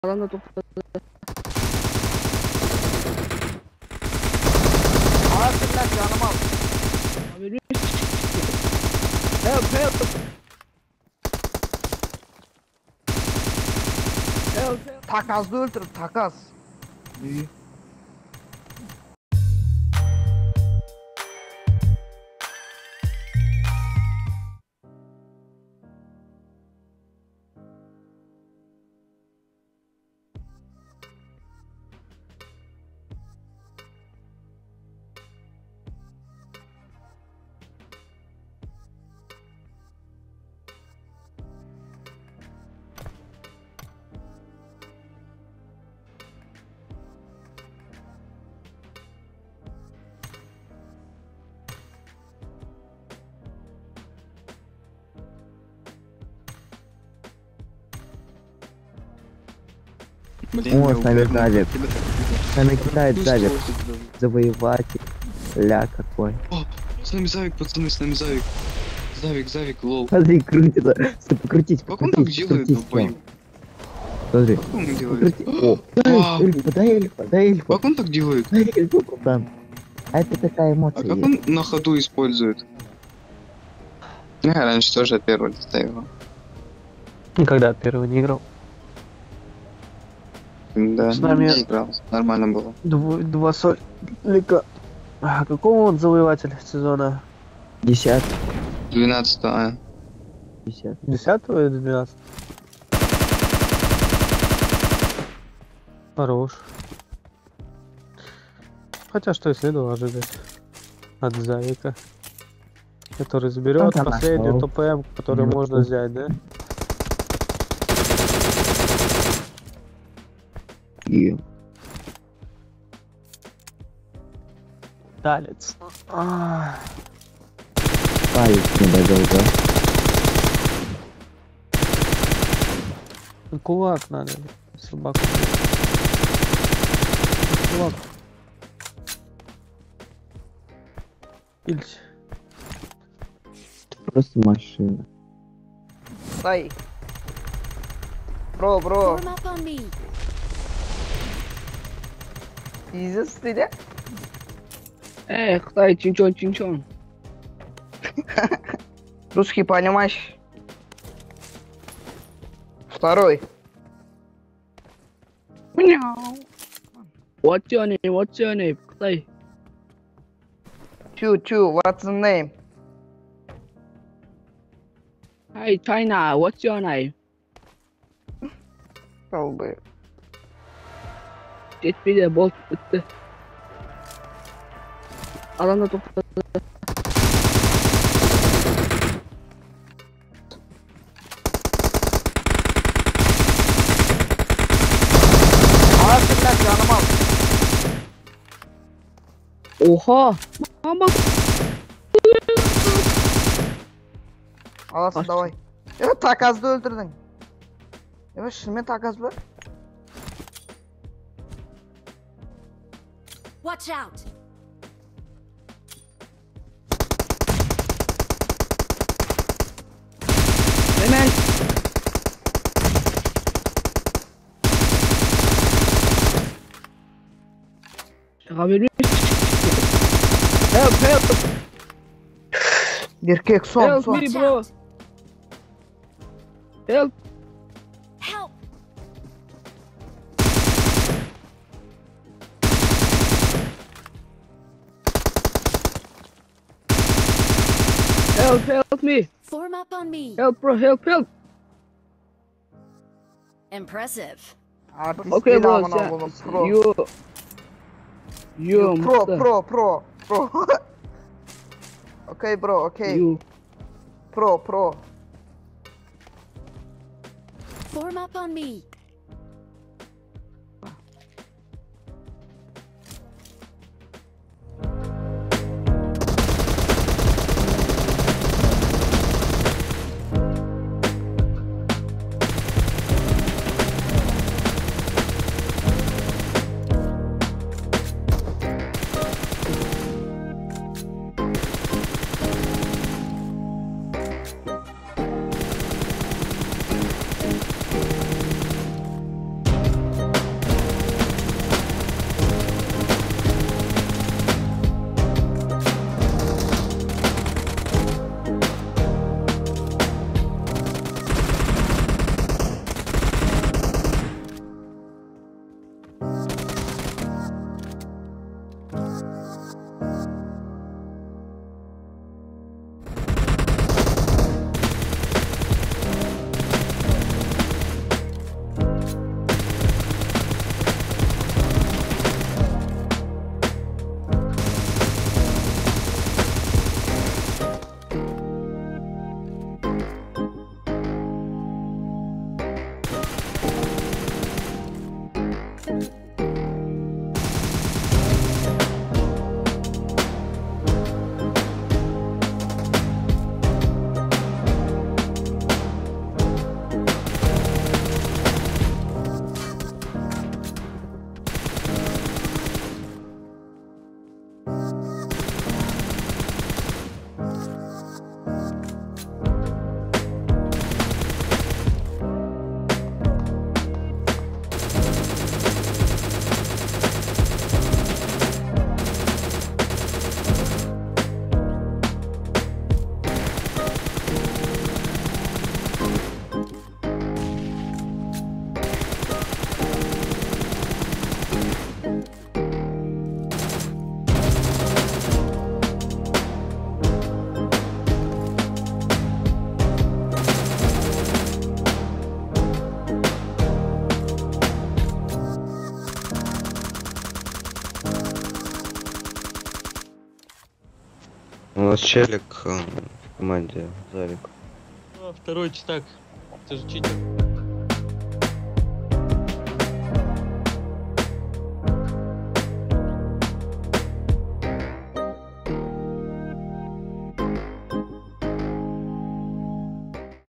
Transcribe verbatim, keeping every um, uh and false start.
Adam da topladı. Ağzından canım al. Abi help help. Help help. Takazlı öldür takas. İyi. Блин, О, я с нами уверен. давит. С нами кидает Ну, давит. что ты, блин? Завоеватель. Ля какой. О, с нами Завик, пацаны, с нами Завик. Завик, Завик, лол. Смотри, крутится. Стой, покрутись, Как он так покрутись, делает, покрутись. долбоёб? Смотри. Как он делает? Покрути. О, А, дай эльфа, дай эльфа, дай эльфа. Как он так делает? Дай эльфа, братан. А это такая А эмоция как есть. он на ходу использует? Я раньше тоже первый ставил. Никогда первый не играл. Да, С нами- не играл. Нормально было. Дво- Два солика. А какого он завоеватель сезона? Десятый, двенадцатого, а. десятый. Десятого или двенадцатого? Хорош. Хотя что и следовало ожидать от Завика, который заберет Ну, там последнюю нашел. ТПМ, которую Ну, можно ну. взять, да? И Талец. А, палец не довел, да? ну, кулак надо, собаку. Кулак. Ильич. Просто машина. Стой. Бро, бро. Form up on me. Пиздец ты, да? Эй, Кытай, чинчон, чинчон. Русский понимаешь? Второй. Мяу. What's your name? What's your name? Кытай. Two, two, what's the name? Hey, China, what's your name? Долбы. Жетпейді, болды, бітті. Адам да тоpladı. Ağzından canım al. Oha! Ama Alasın Aç. davay. Evet takazlı öldürdün. Evet şimdi takazlı. Watch out. hemen şaka vermiş. Help, help, Erkek son help son. me bro. Help. Help. Help, help me. Form up on me. Help bro, help, help. Impressive. Artist Okay değil bro, amına sen, koyayım, pro. you, you, pro mıktı. pro pro pro. Okay bro, okay. You. Pro pro. Form up on me. У нас челик э, в команде Зарик. Второй читак. Ты же читер.